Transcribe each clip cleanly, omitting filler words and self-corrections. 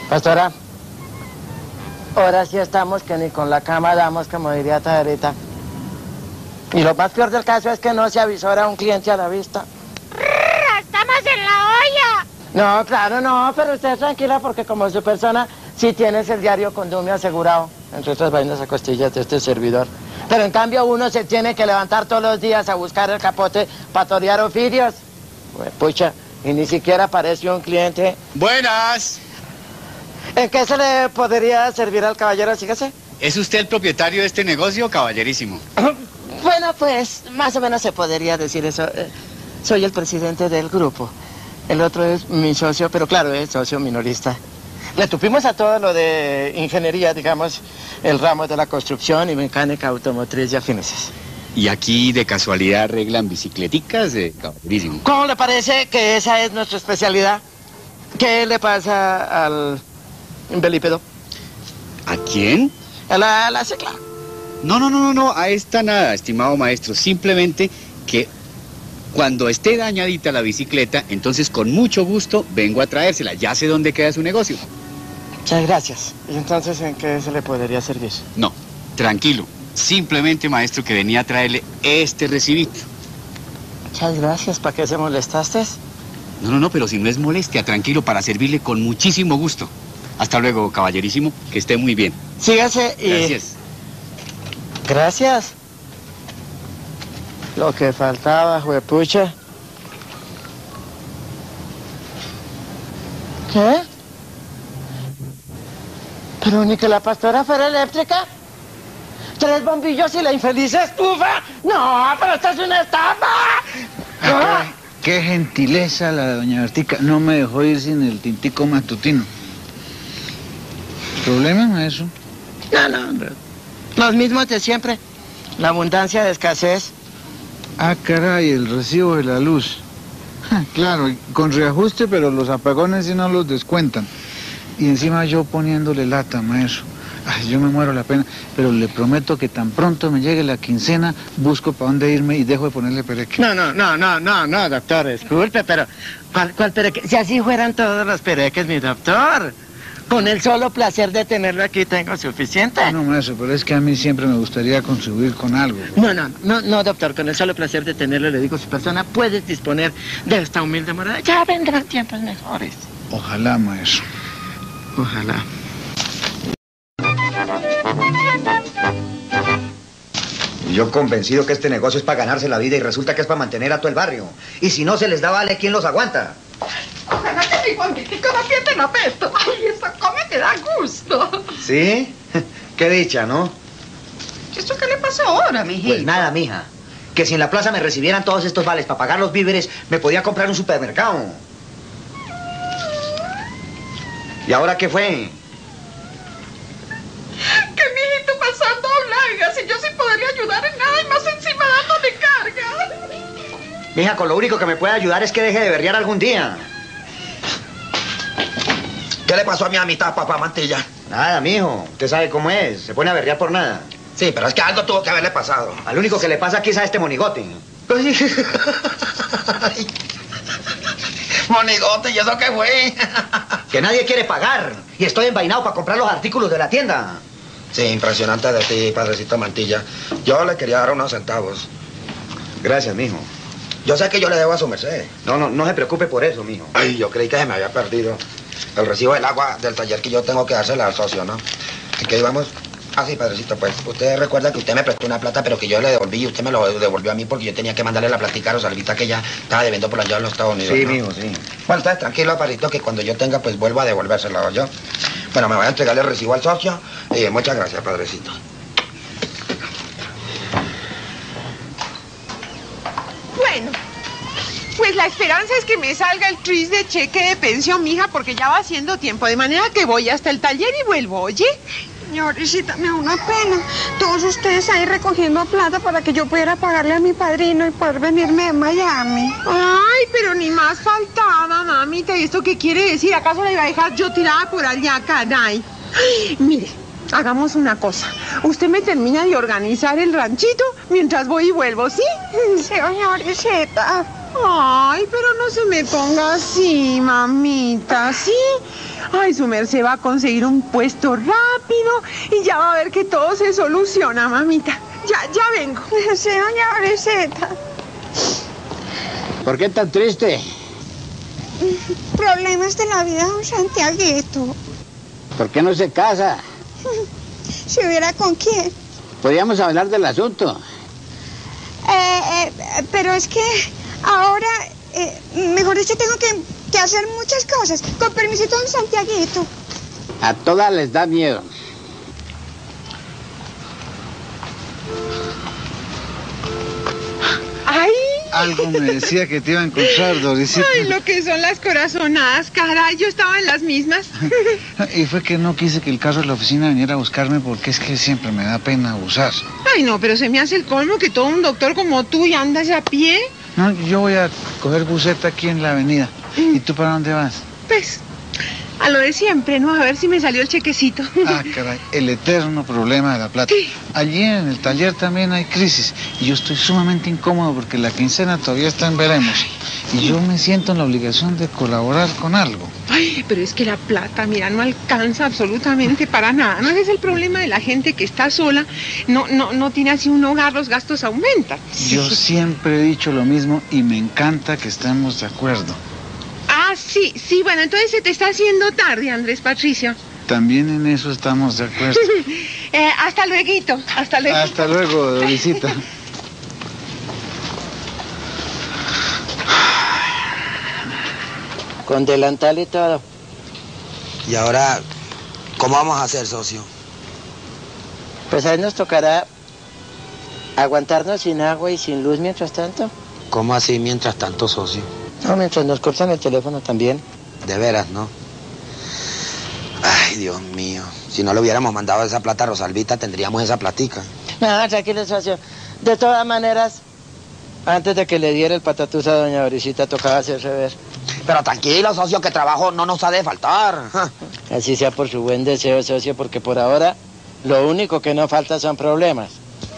Pastora, ahora sí estamos que ni con la cama damos, como diría Taderita. Y lo más peor del caso es que no se avisó a un cliente a la vista. ¡Estamos en la olla! No, claro, no, pero usted tranquila porque como su persona sí tienes el diario Condumio asegurado, entre otras vainas a costillas de este servidor. Pero en cambio uno se tiene que levantar todos los días a buscar el capote para torear oficios. Pues, pucha, y ni siquiera apareció un cliente. Buenas. ¿En qué se le podría servir al caballero? Sígase. ¿Es usted el propietario de este negocio, caballerísimo? Bueno, pues, más o menos se podría decir eso. Soy el presidente del grupo. El otro es mi socio, pero claro, es socio minorista. Le tupimos a todo lo de ingeniería, digamos, el ramo de la construcción y mecánica automotriz y afines. ¿Y aquí de casualidad arreglan bicicleticas, caballerísimo? ¿Cómo le parece que esa es nuestra especialidad? ¿Qué le pasa al velípedo? ¿A quién? A la cicla. No, a esta nada, estimado maestro. Simplemente que cuando esté dañadita la bicicleta, entonces con mucho gusto vengo a traérsela. Ya sé dónde queda su negocio. Muchas gracias. ¿Y entonces en qué se le podría servir? No, tranquilo. Simplemente, maestro, que venía a traerle este recibito. Muchas gracias. ¿Para qué se molestaste? No, pero si no es molestia, tranquilo, para servirle con muchísimo gusto. Hasta luego, caballerísimo, que esté muy bien. Sígase y... Gracias. Gracias. Lo que faltaba, juepucha. ¿Qué? Pero ni que la pastora fuera eléctrica. 3 bombillos y la infeliz estufa. No, pero esta es una estafa. Ah, qué gentileza la de doña Bertica. No me dejó ir sin el tintico matutino. ¿Problema, maestro? No, hombre. Los mismos de siempre. La abundancia de escasez. Ah, caray, el recibo de la luz. Claro, con reajuste, pero los apagones sí no los descuentan. Y encima yo poniéndole lata, maestro. Ay, yo me muero la pena, pero le prometo que tan pronto me llegue la quincena, busco para dónde irme y dejo de ponerle pereque. No, doctor, disculpe, pero ¿cuál pereque? Si así fueran todos los pereques, mi doctor. Con el solo placer de tenerlo aquí tengo suficiente. No, maestro, pero es que a mí siempre me gustaría contribuir con algo. No, doctor, con el solo placer de tenerlo, le digo a su persona, puedes disponer de esta humilde morada. Ya vendrán tiempos mejores. Ojalá, maestro. Ojalá. Yo convencido que este negocio es para ganarse la vida y resulta que es para mantener a todo el barrio. Y si no se les da vale, ¿quién los aguanta? Ojalá que mi Juanitico no pierde la pesto. Ay, eso come te da gusto. ¿Sí? Qué dicha, ¿no? ¿Esto qué le pasó ahora, mijito? Pues nada, mija. Que si en la plaza me recibieran todos estos vales para pagar los víveres, me podía comprar un supermercado. ¿Y ahora qué fue? Que mi hijito pasando largas y yo sin poderle ayudar en nada y más encima dándole carga. Mija, con lo único que me puede ayudar es que deje de berrear algún día. ¿Qué le pasó a mi amistad, papá Mantilla? Nada, mijo. Usted sabe cómo es. Se pone a berrear por nada. Sí, pero es que algo tuvo que haberle pasado. Al único que le pasa aquí es a este monigote. Monigote, ¿y eso qué fue? Que nadie quiere pagar. Y estoy envainado para comprar los artículos de la tienda. Sí, impresionante de ti, padrecito Mantilla. Yo le quería dar unos centavos. Gracias, mijo. Yo sé que yo le debo a su merced. No se preocupe por eso, mijo. Ay, yo creí que se me había perdido el recibo del agua del taller que yo tengo que dársela al socio, ¿no? ¿En qué íbamos? Ah, sí, padrecito, pues. Usted recuerda que usted me prestó una plata, pero que yo le devolví y usted me lo devolvió a mí porque yo tenía que mandarle la platica a Rosalvita que ya estaba debiendo por allá en los Estados Unidos, Sí, ¿no? mijo, sí. Bueno, entonces tranquilo, padrecito, que cuando yo tenga, pues vuelvo a devolvérsela, yo. Bueno, me voy a entregarle el recibo al socio y muchas gracias, padrecito. Bueno, pues la esperanza es que me salga el tris de cheque de pensión, mija, porque ya va siendo tiempo, de manera que voy hasta el taller y vuelvo, ¿oye? Señorita, me da una pena. Todos ustedes ahí recogiendo plata para que yo pudiera pagarle a mi padrino y poder venirme de Miami. Ay, pero ni más faltaba, mamita. ¿Y esto qué quiere decir? ¿Acaso la iba a dejar yo tirada por allá, caray? Ay, mire, hagamos una cosa. Usted me termina de organizar el ranchito mientras voy y vuelvo, ¿sí? Señorita. Ay, pero no se me ponga así, mamita, ¿sí? Ay, su merced va a conseguir un puesto rápido y ya va a ver que todo se soluciona, mamita. Ya vengo. Sí, doña Briseta. ¿Por qué tan triste? Problemas de la vida, don Santiaguito. ¿Por qué no se casa? Si hubiera con quién. Podríamos hablar del asunto. Pero es que ahora, mejor dicho, tengo que hacer muchas cosas. Con permisito, don Santiaguito. A todas les da miedo. ¡Ay! Algo me decía que te iba a encontrar, Dorisita. Ay, lo que son las corazonadas, caray, yo estaba en las mismas. Y fue que no quise que el carro de la oficina viniera a buscarme porque es que siempre me da pena abusar. Ay, no, pero se me hace el colmo que todo un doctor como tú y andas a pie. No, yo voy a coger buseta aquí en la avenida. ¿Y tú para dónde vas? Pues, a lo de siempre, ¿no? A ver si me salió el chequecito. Ah, caray, el eterno problema de la plata. Sí. Allí en el taller también hay crisis y yo estoy sumamente incómodo porque la quincena todavía está en veremos y yo me siento en la obligación de colaborar con algo. Ay, pero es que la plata, mira, no alcanza absolutamente para nada. No ese es el problema de la gente que está sola, no tiene así un hogar, los gastos aumentan. Yo siempre he dicho lo mismo y me encanta que estemos de acuerdo. Ah, sí, bueno, entonces se te está haciendo tarde, Andrés Patricio. También en eso estamos de acuerdo. Hasta lueguito, hasta luego. Hasta luego, Dorisita. Con delantal y todo. Y ahora, ¿cómo vamos a hacer, socio? Pues ahí nos tocará aguantarnos sin agua y sin luz mientras tanto. ¿Cómo así mientras tanto, socio? No, mientras nos cortan el teléfono también. De veras, ¿no? Ay, Dios mío. Si no le hubiéramos mandado esa plata a Rosalvita, tendríamos esa platica. No, tranquilo, socio. De todas maneras, antes de que le diera el patatús a doña Dorisita, tocaba hacerse ver. Pero tranquilo, socio, que trabajo no nos ha de faltar. Así sea por su buen deseo, socio, porque por ahora lo único que no falta son problemas.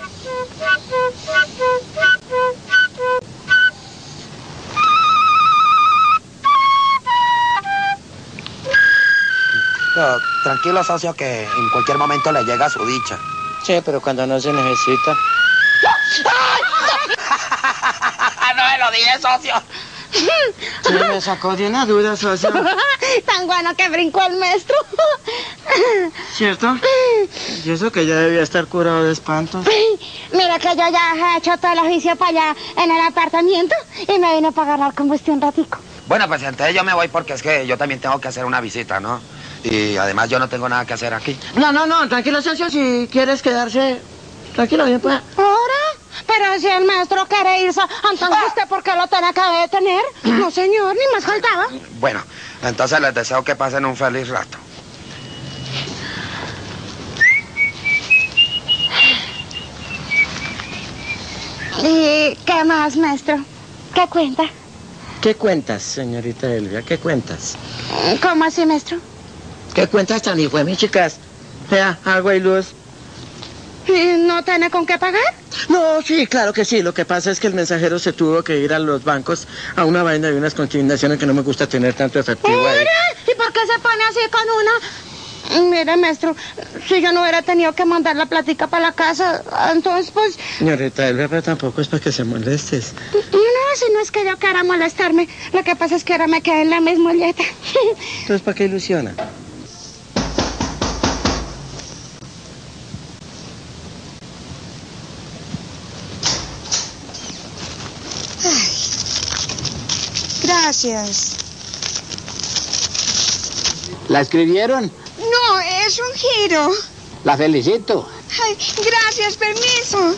Pero tranquilo, socio, que en cualquier momento le llega su dicha. Sí, pero cuando no se necesita. No me lo dije, socio. Sí, me sacó de una duda, socio. Tan bueno que brincó el maestro. ¿Cierto? Y eso que ya debía estar curado de espanto. Mira que yo ya he hecho todo el oficio para allá en el apartamento y me vine para agarrar combustión un ratico. Bueno, pues entonces yo me voy porque es que yo también tengo que hacer una visita, ¿no? Y además yo no tengo nada que hacer aquí. No, tranquilo, socio, si quieres quedarse... Tranquilo, bien, pues. ¿Ahora? Pero si el maestro quiere irse, entonces ¿usted por qué lo tiene que detener? No, señor, ni más faltaba. Bueno, entonces les deseo que pasen un feliz rato. ¿Y qué más, maestro? ¿Qué cuenta? ¿Qué cuentas, señorita Elvia? ¿Qué cuentas? ¿Cómo así, maestro? ¿Qué cuentas tan hijo de mis chicas? Vea, agua y luz. ¿Y no tiene con qué pagar? No, sí, claro que sí. Lo que pasa es que el mensajero se tuvo que ir a los bancos a una vaina de unas consignaciones que no me gusta tener tanto efectivo ahí. ¿Y por qué se pone así con una? Mire, maestro, si yo no hubiera tenido que mandar la platica para la casa, entonces pues... Señorita Elvia, pero tampoco es para que se molestes. No, si no es que yo quiera molestarme. Lo que pasa es que ahora me quedé en la misma olleta. Entonces, ¿para qué ilusiona? Gracias. ¿La escribieron? No, es un giro. La felicito. Ay, gracias, permiso.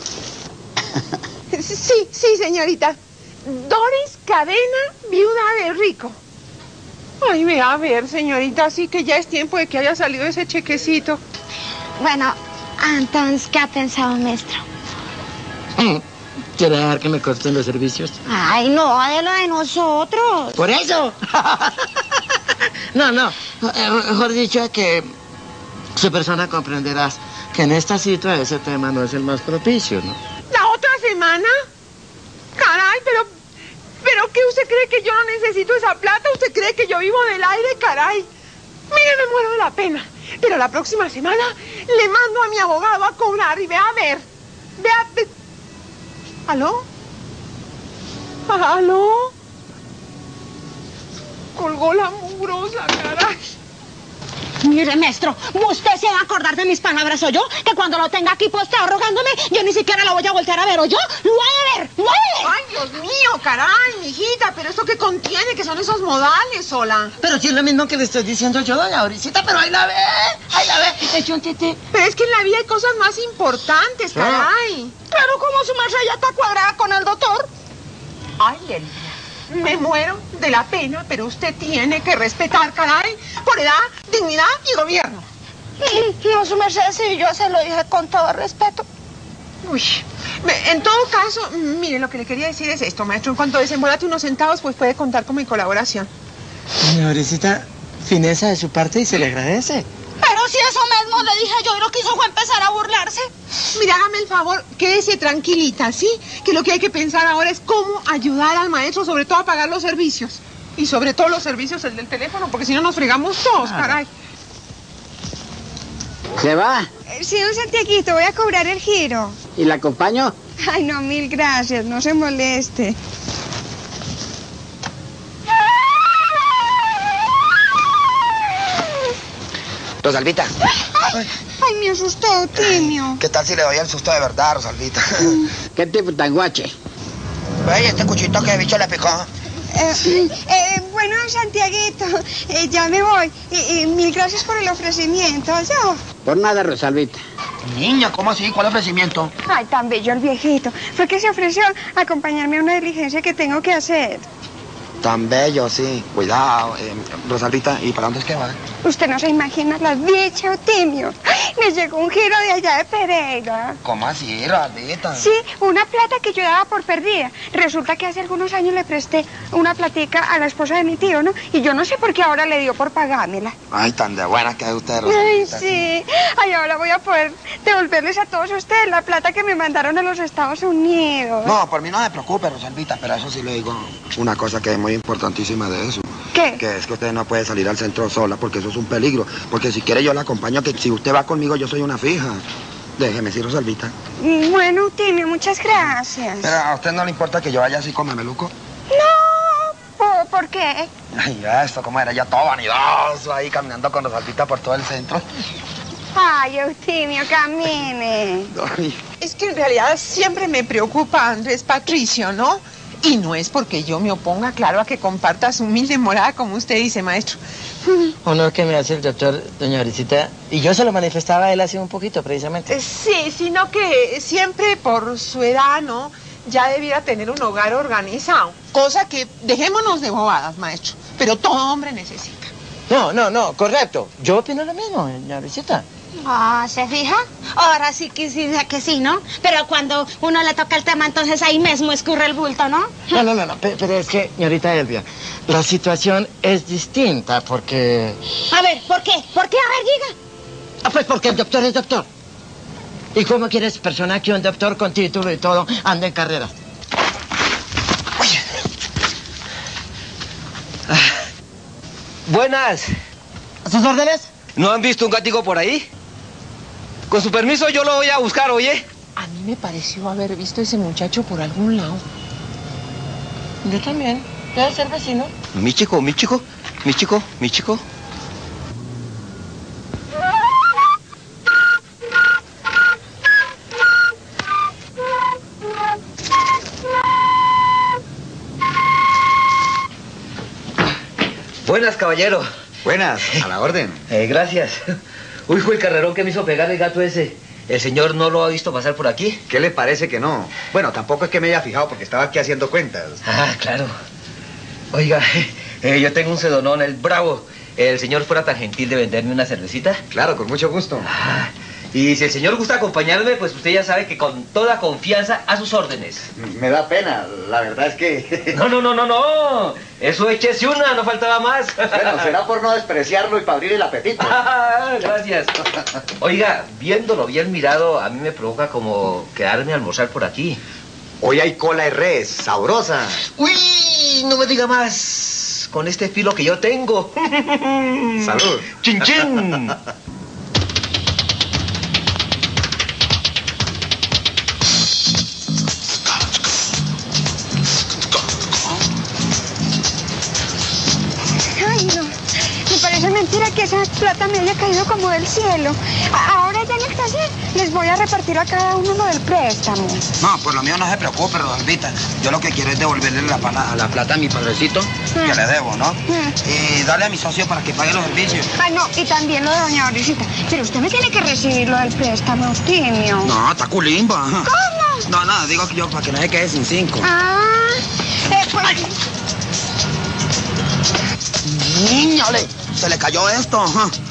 Sí, señorita. Doris Cadena, viuda de rico. Ay, vea a ver, señorita, sí que ya es tiempo de que haya salido ese chequecito. Bueno, entonces, ¿qué ha pensado, maestro? ¿Quiere dejar que me corten los servicios? Ay, no, de lo de nosotros. ¡Por eso! No, mejor dicho que su persona comprenderás que en esta cita ese tema no es el más propicio, ¿no? ¿La otra semana? Caray, pero ¿qué usted cree que yo no necesito esa plata? ¿Usted cree que yo vivo del aire, caray? Mire, me muero de la pena. Pero la próxima semana le mando a mi abogado a cobrar y vea a ver. ¿Aló? ¿Aló? Colgó la mugrosa, caray. Mire, maestro, usted se va a acordar de mis palabras, ¿o yo? Que cuando lo tenga aquí postado rogándome, yo ni siquiera lo voy a voltear a ver, ¿o yo? ¡Lo voy a ver! ¡Lo voy a ver! Ay, Dios mío, caray, mijita, pero ¿esto qué contiene? ¿Qué son esos modales, sola? Pero si es lo mismo que le estoy diciendo yo, doña Aurisita, pero ahí la ve, eche un tití. Pero es que en la vida hay cosas más importantes, caray. Claro, como su merced ya está cuadrada con el doctor. Ay, Elvia, me muero de la pena, pero usted tiene que respetar, caray, por edad, dignidad y gobierno. No, su merced, sí, yo se lo dije con todo respeto. Uy, en todo caso, mire, lo que le quería decir es esto, maestro. En cuanto desembolate unos centavos, pues puede contar con mi colaboración. Doña Aurisita, fineza de su parte y se le agradece. Pero si eso mismo le dije yo y lo que hizo fue empezar a burlarse. Mira, hágame el favor, quédese tranquilita, ¿sí? Que lo que hay que pensar ahora es cómo ayudar al maestro, sobre todo a pagar los servicios. Y sobre todo los servicios, el del teléfono, porque si no nos fregamos todos, caray. ¿Se va? Sí, don Santiaguito, voy a cobrar el giro. ¿Y la acompaño? Ay, no, mil gracias, no se moleste. Rosalvita. Ay, me asustó, Timio. ¿Qué tal si le doy el susto de verdad, Rosalvita? ¿Qué tipo tan guache? Ve, este cuchito que bicho le picó. Bueno, Santiaguito, ya me voy. Mil gracias por el ofrecimiento, yo. Por nada, Rosalvita. Niña, ¿cómo así? ¿Cuál ofrecimiento? Ay, tan bello el viejito. Fue que se ofreció a acompañarme a una diligencia que tengo que hacer. Tan bello, sí. Cuidado, Rosalvita, ¿y para dónde es que va? Usted no se imagina la dicha, Timio. Me llegó un giro de allá de Pereira. ¿Cómo así, Rosalvita? Sí, una plata que yo daba por perdida. Resulta que hace algunos años le presté una platica a la esposa de mi tío, ¿no? Y yo no sé por qué ahora le dio por pagármela. Ay, tan de buena que es usted, Ay, Rosalvita. sí. Ay, ahora voy a poder devolverles a todos ustedes la plata que me mandaron a los Estados Unidos. No, por mí no se preocupe, Rosalvita, pero eso sí le digo una cosa que es muy importantísima de eso. ¿Qué? Que es que usted no puede salir al centro sola porque eso es un peligro. Porque si quiere yo la acompaño, que si usted va conmigo yo soy una fija. Déjeme, sí, Rosalvita. Bueno, Timio, muchas gracias. Pero a usted no le importa que yo vaya así con mameluco. No, ¿por qué? Ay, ya, esto como era ya todo vanidoso ahí caminando con Rosalvita por todo el centro. Ay, Eutimio, camine. Ay. Es que en realidad siempre me preocupa Andrés Patricio, ¿no? Y no es porque yo me oponga, claro, a que comparta su humilde morada, como usted dice, maestro. Honor que me hace el doctor, doña Aurisita. Y yo se lo manifestaba a él hace un poquito, precisamente. Sí, sino que siempre por su edad, ¿no? Ya debiera tener un hogar organizado. Cosa que dejémonos de bobadas, maestro. Pero todo hombre necesita. No, correcto. Yo opino lo mismo, doña Aurisita. Ah, ¿se fija? Ahora sí que sí, ¿no? Pero cuando uno le toca el tema, entonces ahí mismo escurre el bulto, ¿no? No, pero es que, señorita Elvia, la situación es distinta porque... A ver, ¿por qué? ¿Por qué? A ver, diga. Pues porque el doctor es doctor. ¿Y cómo quieres persona que un doctor con título y todo ande en carrera? Buenas. ¿A sus órdenes? ¿No han visto un gatico por ahí? Con su permiso yo lo voy a buscar, oye. A mí me pareció haber visto ese muchacho por algún lado. Yo también. Debe ser vecino. Mi chico. Buenas, caballero. Buenas, a la orden. Gracias. Uy, fue el carrerón que me hizo pegar el gato ese. ¿El señor no lo ha visto pasar por aquí? ¿Qué le parece que no? Bueno, tampoco es que me haya fijado porque estaba aquí haciendo cuentas. Ah, claro. Oiga, yo tengo un sedonón, el Bravo. ¿El señor fuera tan gentil de venderme una cervecita? Claro, con mucho gusto. Ah, y si el señor gusta acompañarme, pues usted ya sabe que con toda confianza a sus órdenes. Me da pena, la verdad es que... No. Eso échese una, no faltaba más. Bueno, será por no despreciarlo y para abrir el apetito. Gracias. Oiga, viéndolo bien mirado, a mí me provoca como quedarme a almorzar por aquí. Hoy hay cola de res, sabrosa. Uy, no me diga más. con este filo que yo tengo. Salud. ¡Chin, chin! Ay, no. Me parece mentira que esa plata me haya caído como del cielo. Ahora ya en el taller les voy a repartir a cada uno lo del préstamo. No, por lo mío no se preocupe, Rosalvita. Yo lo que quiero es devolverle la plata a mi padrecito, que le debo, ¿no? Y darle a mi socio para que pague los servicios. Ah, no, y también lo de doña Dorisita. Pero usted me tiene que recibir lo del préstamo, Eustimio. No, está culimba. ¿Cómo? No, digo que yo para que no se quede sin 5. Pues... ¡Ay! ¡Niñole! Se le cayó esto.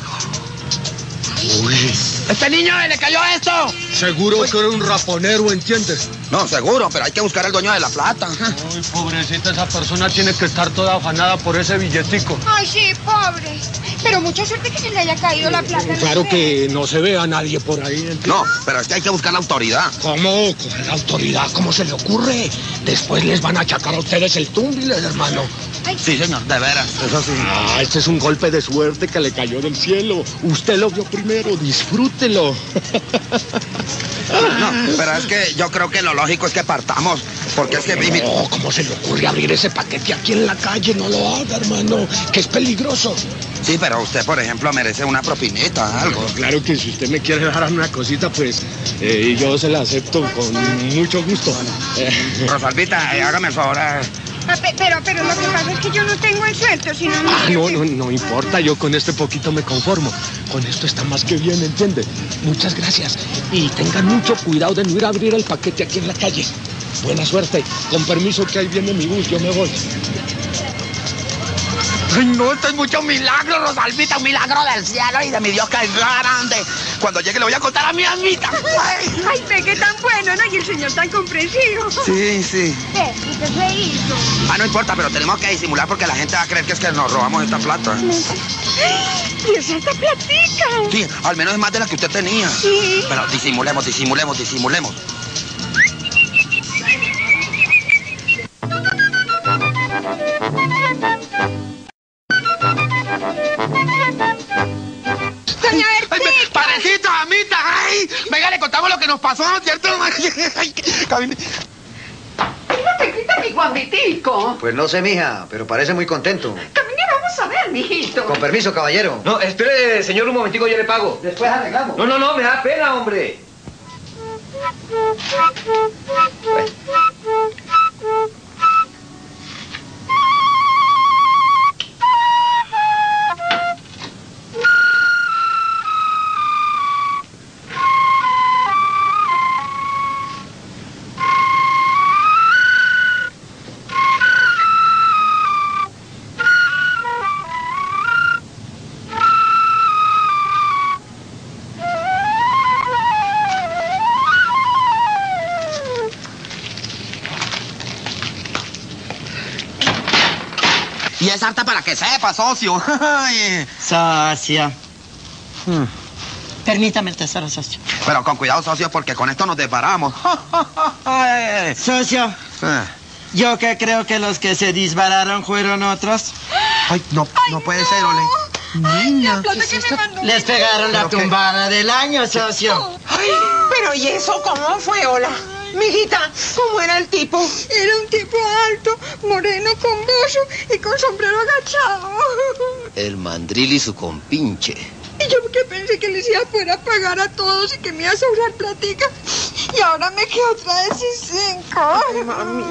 Uy. ¡Este niño le cayó esto! Seguro que era un raponero, ¿entiendes? No, seguro, pero hay que buscar al dueño de la plata. Uy, pobrecita, esa persona tiene que estar toda afanada por ese billetico. Ay, sí, pobre. Pero mucha suerte que se le haya caído la plata. Claro que no se ve a nadie por ahí, ¿entiendes? No, pero es que hay que buscar la autoridad. ¿Cómo? ¿La autoridad? ¿Cómo se le ocurre? Después les van a achacar a ustedes el túnbile, hermano. Ay. Sí, señor, de veras, eso sí. Ah, este es un golpe de suerte que le cayó del cielo. Usted lo vio primero, disfrútelo. No, pero es que yo creo que lo lógico es que partamos, porque es que... No, ¿cómo se le ocurre abrir ese paquete aquí en la calle? No lo haga, hermano, que es peligroso. Sí, pero usted, por ejemplo, merece una propinita, algo. No, claro que si usted me quiere dar una cosita, pues yo se la acepto con mucho gusto. Rosalvita, hágame el favor. Pero lo que pasa es que yo no tengo el sueldo, sino... No importa, yo con este poquito me conformo. Con esto está más que bien, ¿entiende? Muchas gracias. Y tengan mucho cuidado de no ir a abrir el paquete aquí en la calle. Buena suerte. Con permiso que ahí viene mi bus, yo me voy. Ay, no, esto es mucho milagro, Rosalvita, un milagro del cielo y de mi Dios que es grande. Cuando llegue le voy a contar a mi amita. Ay, ve que tan bueno, ¿no? Y el señor tan comprensivo. Sí. ¿Qué se hizo? Ah, no importa, pero tenemos que disimular porque la gente va a creer que es que nos robamos esta plata. ¿Y es esta platica? Sí, al menos es más de la que usted tenía. Sí. Pero disimulemos. Doña Bertica. ¡Parecita, amita! ¡Ay! Venga, le contamos lo que nos pasó, ¿cierto? Camine, mi Juanvitico. Pues no sé, mija, pero parece muy contento. Camine, vamos a ver, mijito. Con permiso, caballero. No, espere, señor, un momentico, yo le pago. Después arreglamos. No, me da pena, hombre. Y es harta para que sepa, socio. Socio. Permítame el tesoro, socio. Pero con cuidado, socio, porque con esto nos desbaramos. Socio, yo que creo que los que se disbararon fueron otros. Ay, no puede ser, Ole. Niña, la plata que me mandó. Les pegaron la tumbada del año, socio. Ay, pero ¿y eso cómo fue, Ola? Mijita, ¿cómo era el tipo? Era un tipo alto, moreno, con bozo y con sombrero agachado. El mandril y su compinche. Y yo que pensé que les iba a poder pagar a todos y que me iba a sobrar platica. Y ahora me quedo otra vez sin 5. Ay, mami.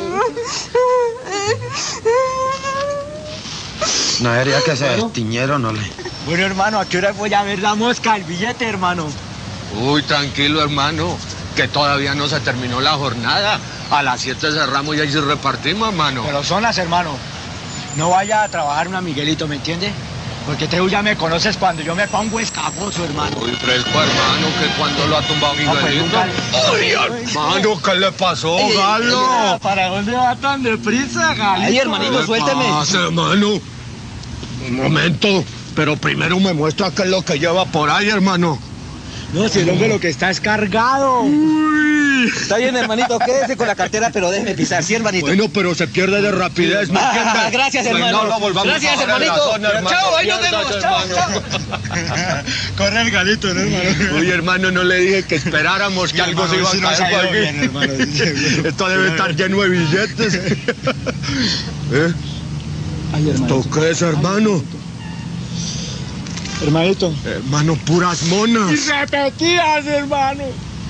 No debería que se destiñeron, Ole. Bueno, hermano, ¿a qué hora voy a ver la mosca, el billete, hermano? Uy, tranquilo, hermano, que todavía no se terminó la jornada. A las 7 cerramos y ahí se repartimos, hermano. Pero son las, hermano. No vaya a trabajar una Miguelito, ¿me entiende? Porque tú ya me conoces cuando yo me pongo escaposo, hermano. Uy, fresco, hermano, que cuando lo ha tumbado Miguelito. Uy, hermano, ¿qué le pasó, Galo? ¿Para dónde va tan deprisa, Galo? Ay, hermanito, suélteme. ¿Qué pasa, hermano? Un momento, pero primero me muestra qué es lo que lleva por ahí, hermano. No, si el hombre lo que está es cargado. Está bien, hermanito, quédese con la cartera, pero déjeme pisar, ¿sí, hermanito? Bueno, pero se pierde de rapidez, ¿me entiendes? Gracias, hermano. No volvamos Gracias, a hablar de hermanito. la zona, hermano. Chao, ahí nos vemos. Chao, chao. Corre el galito, ¿no, hermano? Oye, hermano, no le dije que esperáramos que algo se iba a caer por aquí. Bien, hermano. Esto debe estar lleno de billetes. ¿Eh? Ay, hermano. ¿Esto qué es, hermano? Hermanito. Hermano, puras monas. Y repetidas, hermano.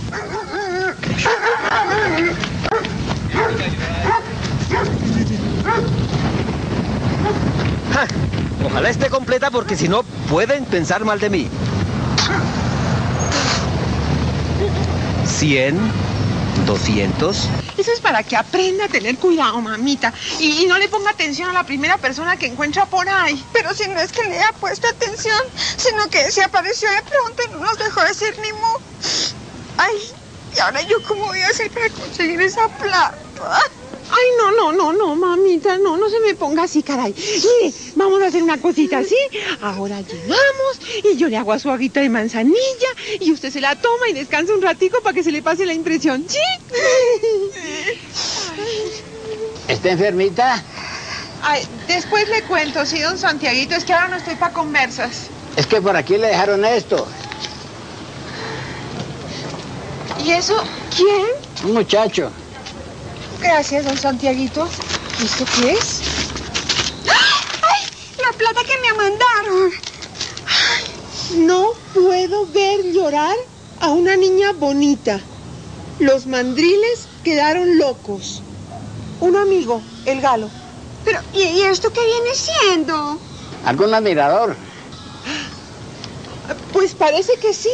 Ja, ojalá esté completa porque si no pueden pensar mal de mí. 100, 200. Eso es para que aprenda a tener cuidado, mamita. Y no le ponga atención a la primera persona que encuentra por ahí. Pero si no es que le haya puesto atención, sino que se apareció de pronto y no nos dejó decir ni mu. Ay, ¿y ahora yo cómo voy a hacer para conseguir esa plata? Ay, no, mamita, no se me ponga así, caray. Mire, vamos a hacer una cosita así. Ahora llegamos y yo le hago a su aguita de manzanilla y usted se la toma y descansa un ratico para que se le pase la impresión, ¿sí? ¿Está enfermita? Ay, después le cuento, sí, don Santiaguito, es que ahora no estoy para conversas. Es que por aquí le dejaron esto. ¿Y eso quién? Un muchacho. Gracias, don Santiaguito. ¿Esto qué es? ¡Ay! La plata que me mandaron. Ay, no puedo ver llorar a una niña bonita. Los mandriles quedaron locos. Un amigo, el Galo. Pero, ¿y esto qué viene siendo? ¿Algún admirador? Pues parece que sí.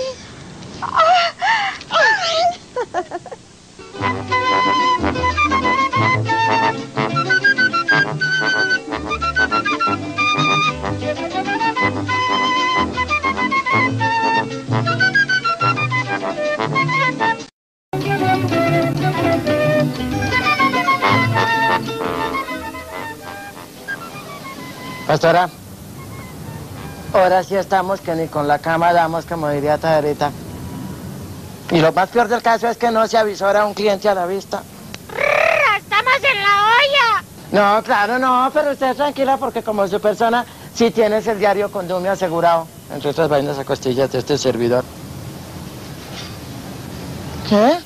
Pastora, ahora sí estamos que ni con la cama damos, como diría Tajerita. Y lo más peor del caso es que no se avisora a un cliente a la vista. ¡Estamos en la olla! No, claro, no, pero usted tranquila porque como su persona sí tienes el diario Condumio asegurado, entre otras vainas a costillas de este servidor. ¿Qué?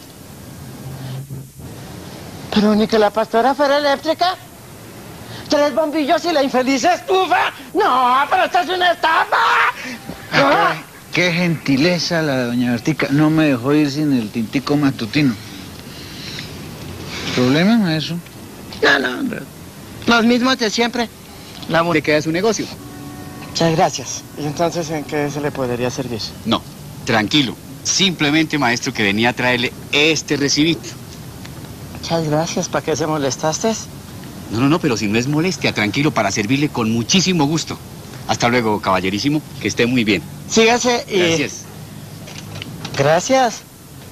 Pero ni que la pastora fuera eléctrica. 3 bombillos y la infeliz estufa. No, pero esta es una estafa. Ah, qué gentileza la de doña Bertica. No me dejó ir sin el tintico matutino. ¿Problema, maestro? No, hombre. Los mismos de siempre. ¿Le queda su negocio? Muchas gracias. ¿Y entonces en qué se le podría servir? No, tranquilo. Simplemente, maestro, que venía a traerle este recibito. Muchas gracias. ¿Para qué se molestaste? No, pero si no es molestia, tranquilo, para servirle con muchísimo gusto. Hasta luego, caballerísimo, que esté muy bien. Sígase y... Gracias. Gracias.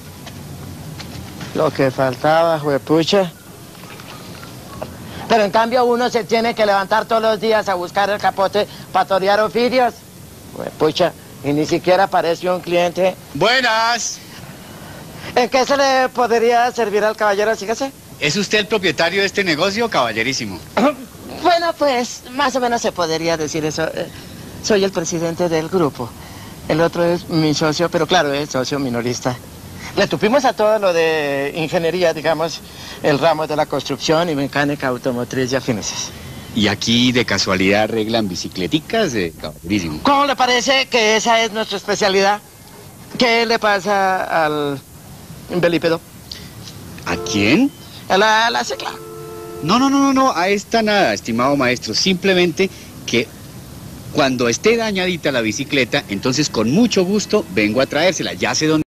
Lo que faltaba, juepucha. Pero en cambio uno se tiene que levantar todos los días a buscar el capote para torear oficios. Juepucha, y ni siquiera apareció un cliente. Buenas. ¿En qué se le podría servir al caballero? Sígase. ¿Es usted el propietario de este negocio, caballerísimo? Bueno, pues, más o menos se podría decir eso. Soy el presidente del grupo. El otro es mi socio, pero claro, es socio minorista. Le tupimos a todo lo de ingeniería, digamos, el ramo de la construcción y mecánica automotriz y afines. ¿Y aquí de casualidad arreglan bicicleticas, caballerísimo? ¿Cómo le parece que esa es nuestra especialidad? ¿Qué le pasa al velípedo? ¿A quién? A la cicla. No, a esta nada, estimado maestro. Simplemente que cuando esté dañadita la bicicleta, entonces con mucho gusto vengo a traérsela. Ya sé dónde.